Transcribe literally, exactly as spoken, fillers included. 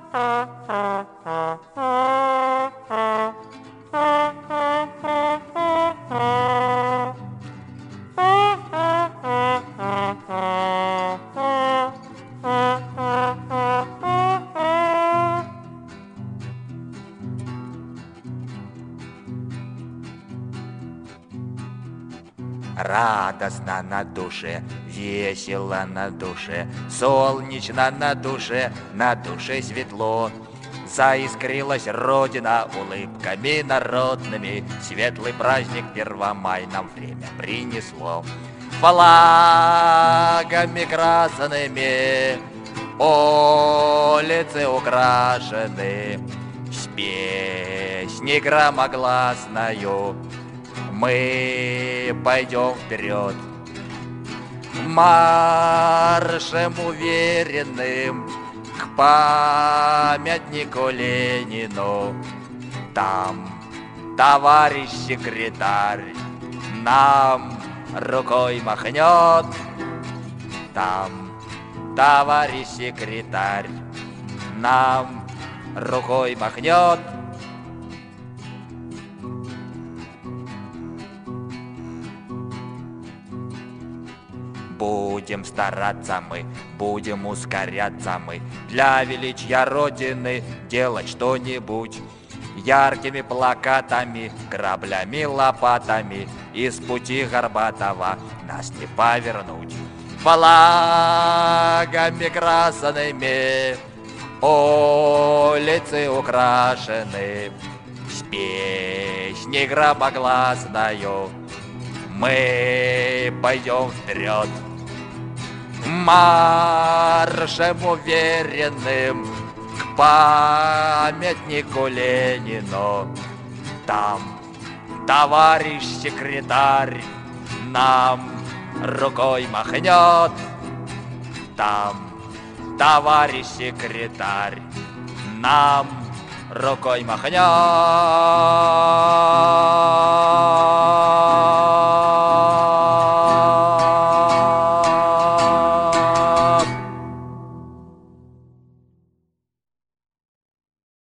Радостно на душе, весело на душе, солнечно на душе, на душе светло. Заискрилась Родина улыбками народными, светлый праздник Первомай нам время принесло. Флагами красными улицы украшены, с песней громогласною мы пойдем вперед, маршем уверенным к памятнику Ленину. Там товарищ секретарь нам рукой махнет, там товарищ секретарь нам рукой махнет. Будем стараться мы, будем ускоряться мы, для величия Родины делать что-нибудь. Яркими плакатами, граблями, лопатами из пути Горбатова нас не повернуть. Флагами красными улицы украшены, с песней громогласною мы пойдем вперед, маршем уверенным к памятнику Ленину. Там товарищ секретарь нам рукой махнет, там товарищ секретарь нам рукой махнет.